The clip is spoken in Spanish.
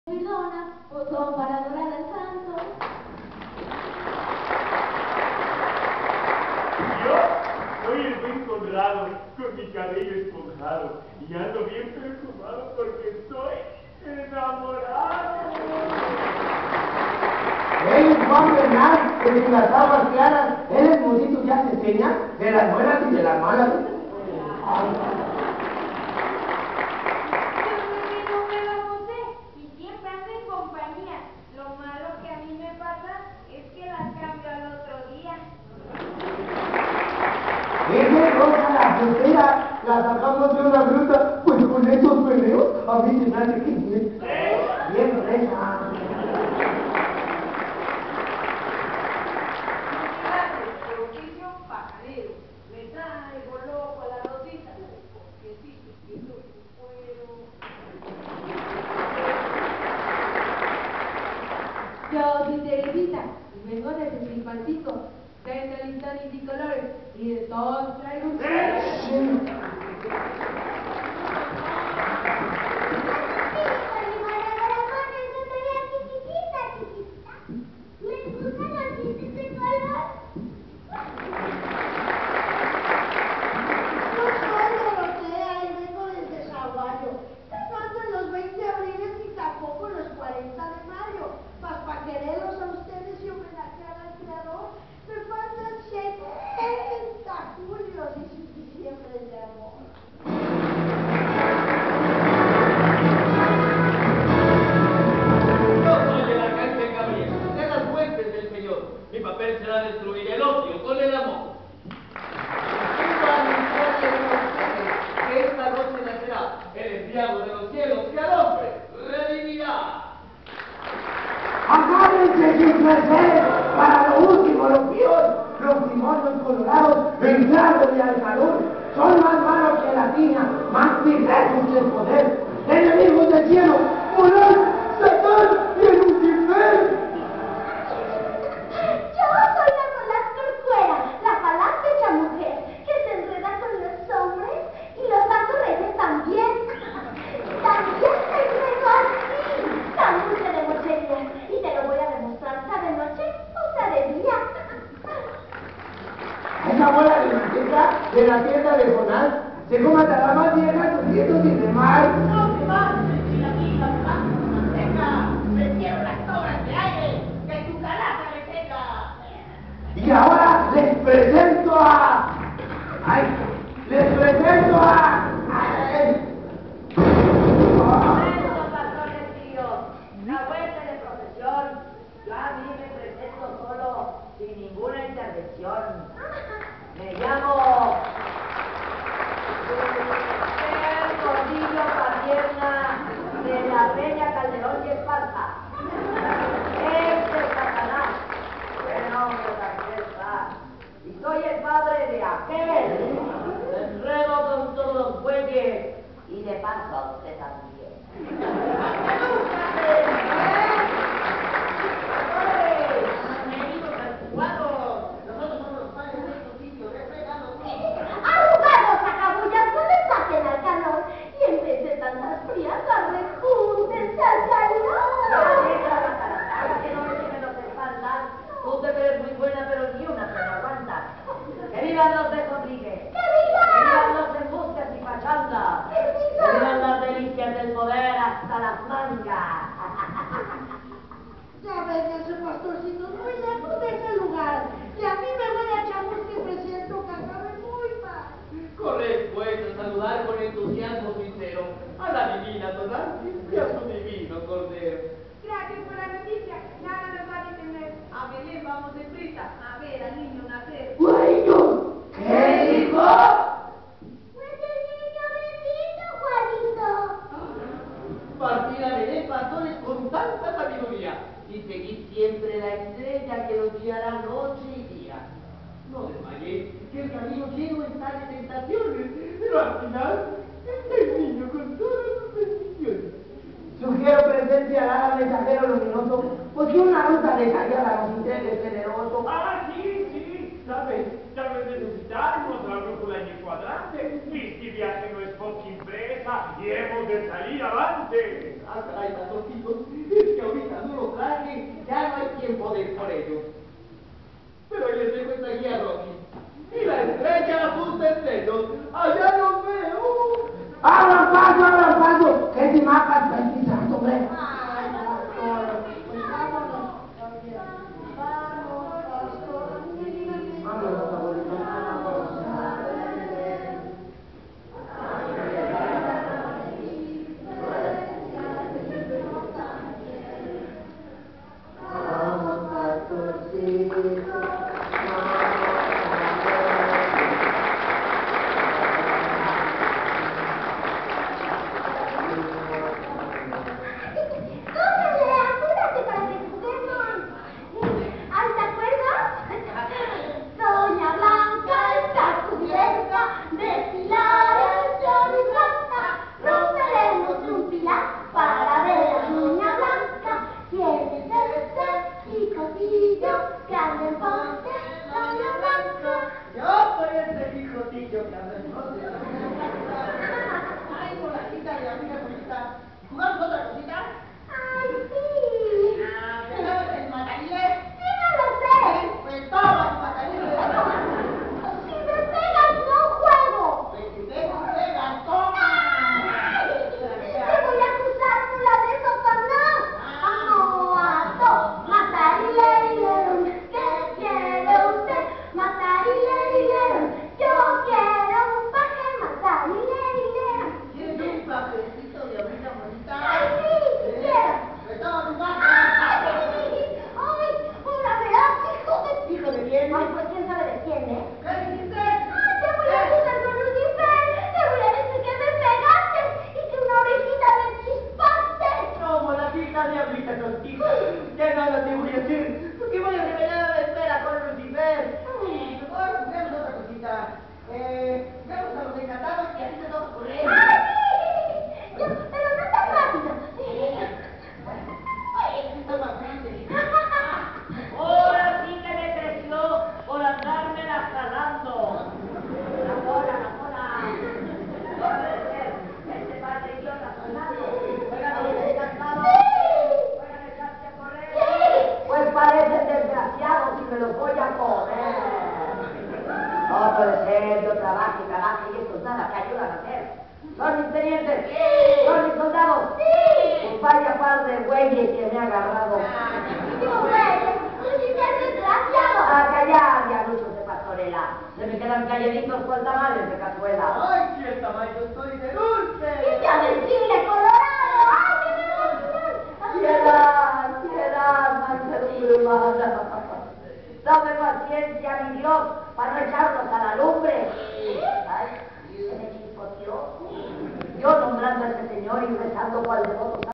Perdona, o son para adorar al santo. Yo soy el buen Conrado, con mi cabello esponjado, y ando bien perfumado porque estoy enamorado. Él es Juan Bernal, que de las aguas claras, él es bonito que hace señas de las buenas y de las malas. Ese rosa la frontera, la sacamos de una fruta, pues con esos peleos, a mí se me hace que bien fresa. Yo soy Teresita y vengo desde mi palpico, de listón y colores, y de todos traigo un Quererlos a ustedes y homenajear al creador, me faltan 70 julios y sus diciembres de amor. Yo soy el arcángel Gabriel, de las fuentes del Señor. Mi papel será destruir el odio con el amor. Vengo a anunciarle a ustedes que esta noche nacerá el enviado de los cielos que al hombre redimirá. Agárrense sus mercedes para lo último, lo peor, los demonios colorados, el claro y al calor, son más malos que la piña, más directos que el poder, enemigos del cielo, Morán, Satán y el Lucifer. Yo soy la Colás Corcuera, la falacia mujer, que se enreda con los hombres y los santos reyes también. También te enredo a ti, camuche de mochería, y te lo voy a demostrar sea de noche o sea de día. Esa bola de manteca de la tienda de Jonás se come hasta la más vieja sufriendo sin demás. No te pases, chilaquita, blanco, manteca. Metieron las sobras de aire, que tu calaca le pega. Y ahora les presento a... Momento, patrones tíos, la vuelta de procesión. Yo a mí me presento solo, sin ninguna intervención. Me llamo... El Gordillo Padierna de la Peña Calderón y Esparza. Este Satanás, qué nombre tan fiesta. Y soy el padre de aquel. Me enredo con todos los bueyes y de paso a usted también. Arrugados sacabullas, no les saquen al calor, y en vez de tantas friadas, rejúntense al calor. Que no me tienen los espaldas. Tú te ves muy buena, pero ni una te lo aguantas. ¡Que vivan los de Rodríguez! ¡Que vivan! ¡Que vivan los de Buscas y Pachanga! ¡Que vivan! ¡Que vivan las delicias del poder hasta las mangas! Ya vénganse, pastorcitos, muy lejos de ese lugar, que a mí me huele a chamusca y presiento que acabe muy mal. Corred pues a saludar con entusiasmo sincero a la divina Tonantzin y a su divino Cordero. Gracias por la noticia, nada nos va a detener. A Belén vamos deprisa, a ver al niño nacer. ¡Bueno! ¿Qué dijo? Pues el niño bendito, Juanito. Partir a Belén, pastores, con tanta sabiduría y seguid siempre la estrella que los guiará noche y día. No desmayéis, que el camino lleno está de tentaciones, pero al final el niño con todas sus bendiciones. Sugiero presencia a mensajero luminoso, porque una ruta detallada nos interés generoso. Ah, sí, ¿sabes necesitamos la brújula en el cuadrante? Mi viaje no es poca impresa y hemos de salir avante. Ah, caray, pastorcitos, Tiene este picotillo, grande en ponte, labio blanco. Yo soy ese picotillo que anda en monte. Ay, Molatita y amiga Solita, ¿jugamos otra cosita? ¡Ay, sí! ¿Tenemos el matarile? ¡Sí, no lo sé! Pues toma el matarile. ¡Si me pegas, no juego! Pues si te pegas, toma. ¡Te voy a acusar por la de Sopanás! ¡Amoato! ¡Matarile, ¿qué quiere usted? ¡Matarile, yo quiero un paje! ¡Matarile! ¿Quieres un papelito de amiga bonita? ¡Ay, sí, quiero! Pues toma tu ¡Ay! paje. ¡Ay! ¡Una verás, hijo de... ¿Hijo de quién? Ay, pues quién sabe de quién, ¿eh? ¿Qué dijiste? ¡Ay, te voy a acusar con Lucifer! ¡Te voy a decir que me pegaste y que una orejita me chispaste! No, Molatita, diablita contigo. Ya nada te voy a decir. Porque voy a revelar la espera con Lucifer. Mejor veamos otra cosita. Veamos a los encantados que así se nos ocurre. ¡Ay, sí! Pero no tan rápido. Ay, está más grande. Ahora sí que me creció por andarme la jalando. La cola, la cola. No puede ser. Este par de idiotas hablando. Juegan a los encantados. Juegan a echarse a correr. Pues parecen desgraciados y me los voy a comer. No puede ser, yo trabajo y esto es nada que ayudan a hacer. ¿Son mis tenientes? ¿Son mis soldados? Pues vaya par de güeyes que me ha agarrado. ¡Tú, güey! ¡Lucifer desgraciado! A callar, diabluchos de pastorela. Se me quedan calladitos con tamales de cazuela. Ay, si el tamaño estoy de dulce. ¡Y ya de chile colorado! ¡Ay, qué emoción! Piedad, mansedumbre humana. Dame paciencia, mi Dios, para no echarnos a la lumbre. Ay, se me chispoteó. Yo nombrando a ese señor y rezando cual devoto.